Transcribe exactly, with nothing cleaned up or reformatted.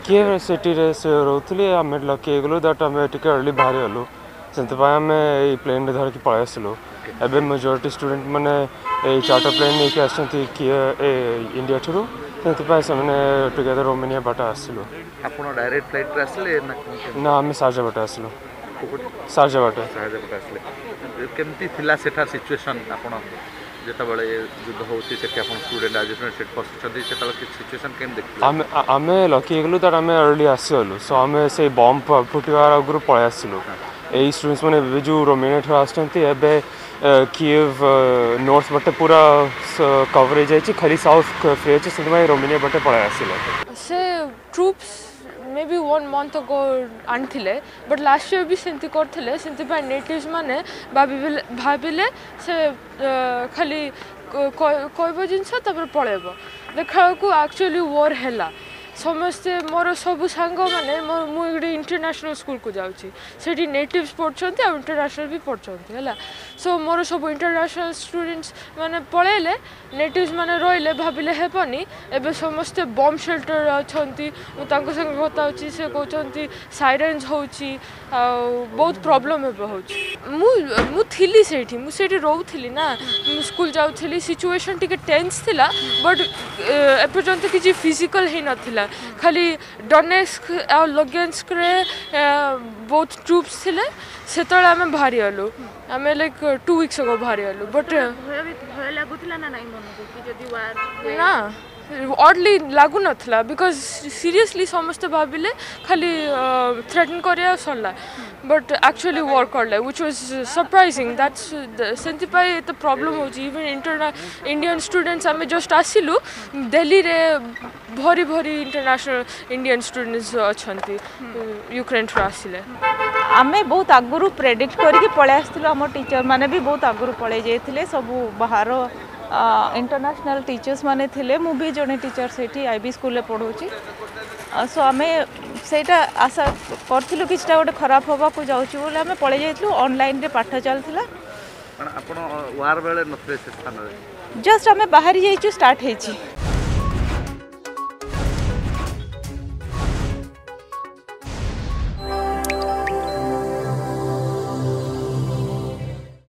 किए सिटी रे से रोथली आम लकी गलु दैट आम टिके अर्ली बाहर गलु से आम ये प्लेन रे धरिकी पळै आसलु एबे मेजॉरिटी स्टूडेंट माने ए चार्टर प्लेन नहीं के आछंती किए ए इंडिया ठुरु से से माने टुगेदर रोमानिया बाटा आसलु आपण डायरेक्ट फ्लाइट रे आसले ना ना आम सारजा बाटा आसलु सारजा बाटा सारजा बाटा आसले केमती थिला सेठा सिचुएशन आपण जेता बळे युद्ध होती से आपण स्टूडेंट एजुकेशन सेट पछचंदी से तल सिचुएशन केम देखले आम आम लकी गलु दैट आम अर्ली आसलु सो आम से बॉम्ब फुटिवार अगरु पळै आसलु ए स्टूडेंट्स माने जो रोमानिया ठुर आछंती एबे कीव नॉर्थ बटे पूरा कवरेज है खाली साउथ फ्री है से रोमानिया बटे पळै आसिले से troops may be one month ago आनी बट लास्ट इयर भी सेमती करते से नेटिव्स माने भाविले से खाली कहब जिनस पलैब देखा को एक्चुअली वॉर है समस्ते मोर सब सांग मैंने मुझे इंटरनेशनल स्कूल को जाऊँगी से नेटिव्स पढ़ते और इंटरनेशनल भी पढ़ते है सो मोर सब इंटरनेशनल स्टूडेंट्स मैंने पलैले नेटिव्स मैंने रही भाविले हेनी एवं समस्ते बम शेल्टर अच्छा संगे कथा होची से कहते साइरेन्स हो बहुत प्रोब्लेम मुझे मुझे रोली ना स्कूल जाऊँगी सिचुएशन टी टेंस थिला बट एपर्यंत किसी फिजिकल ही नाला खाली डोनेस्क और लोगेंस्क रे बहुत ट्रूप्स थिले से आम बाहरी गलु आम लाइक टू वीक्स अगो बाहरी गलु बट ना ऑडली लागू नथला बिकॉज सीरियसली समस्ते भाविले खाली थ्रेटन करिया सरला बट एक्चुअली वॉर करले व्हिच वाज सरप्राइजिंग दैट्स सेंति पाई तो प्रॉब्लम हो जी इवन इंटरना इंडियन स्टूडेंट्स आम जस्ट आसिलु दिल्ली रे भरी भरी इंटरनेशनल इंडियन स्टूडेंट्स अच्छंती यूक्रेन थ्रू आसिले आमे बहुत आगुरु प्रेडिक्ट करके पळे आस्तिलु हम टीचर माने भी बहुत आगुरु पळे जाइथिले सब बाहर इंटरनेशनल टीचर्स माने थिले मु भी जने टीचर सेठी आईबी स्कूल रे पढौची सो आमे सेटा आशा करथिलु किछटा गोटे खराब होबा को जाउची बोले आमे पळे जाइथिलु ऑनलाइन रे पाठ चलथिला आपण वार बेले नथले से स्थान रे जस्ट आमे बाहर जाइछु स्टार्ट हेची